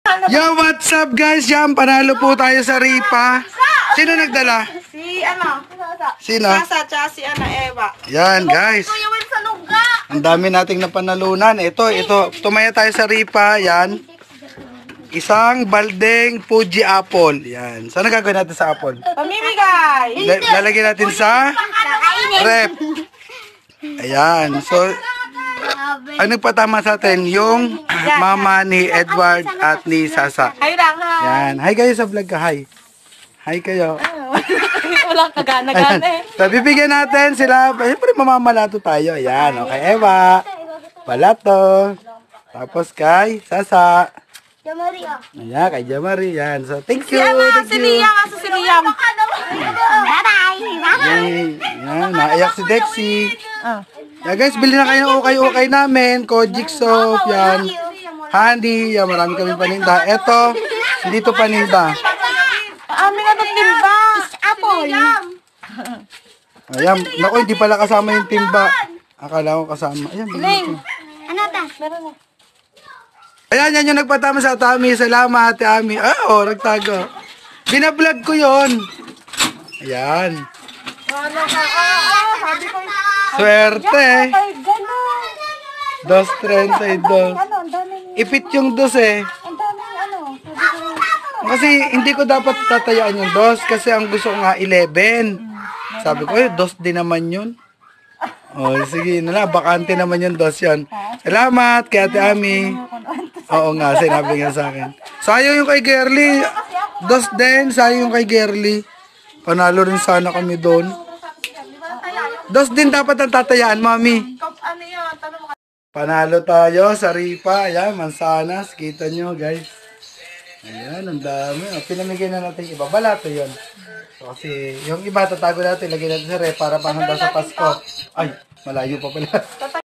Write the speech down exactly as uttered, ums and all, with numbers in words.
Yo, what's up guys? Yan, panalo po tayo sa ripa. Sino nagdala? Si ano? Sino? Sasa, tsaka si ano, Eva. Yan guys. Ang dami nating napanalunan. Ito, ito. Tumaya tayo sa ripa. Yan. Isang baldeng Fuji apple. Yan. Saan gagawin natin sa apple? Pamimigay! L- lalagyan natin sa rep. Ayan. So, ang nagpatama sa atin, yung mama ni Edward at ni Sasa. Hi lang, ha! Yan. Hi kayo sa vlog ka. Hi. Hi kayo. Walang kagana-gana eh. So, bibigyan natin sila. Siyempre, mamamalato tayo. Ayan. Okay, Eva. Palato. Tapos kay Sasa. Jamari ah. Ayan, kay Jamari. Yan. So, thank you. Si ano, Thank si you. Liam, aso si Liam. Bye-bye. Yan. Yan. Naiyak si Dexy. Ah. Yan guys, bili na kayo ng ukay-ukay namin. Kojic soap. Yan. Honey. Yan, marami kami paninda. Eto, hindi to paninda. Amin na itong timba. Apple. Ayan. Naku, hindi pala kasama yung timba. Akala ko kasama. Ayan, bili ko. Ano ta? Meron na. Ayan, yan yung nagpatama sa Tami. Salamat, Ate Ami. Ah, oh, nagtago. Binablog ko yon. Ayan. Ano ka? Ah, ah, sabi ko. Swerte. Ay, gano'n. Dos, treinta y dos. Ano, ang daming, Ipit yung dos eh. ang daming ano. Sabi ko, Kasi hindi ko dapat tatayaan yung dos. Kasi ang gusto ko nga eleven. Sabi ko, eh, dos din naman yun. Oh, sige na lang. Bakante naman yung dos yun. Salamat kay Ate Ami. Oo nga, sinabi nga sa akin. Sayang yung kay Gerly. Dos din, sayang yung kay Gerly. Panalo rin sana kami doon. Dos din dapat ang tatayaan, Mami. ano yun? Tanong mo. Panalo tayo sa ripa. Ayan, mansanas. Kita nyo, guys. Ayan, ang dami. O, pinamigay na natin iba. Balato yun. So, kasi yung iba, tatago natin. Lagyan natin sa rep para panghanda sa Pasko. Ay, malayo pa pala.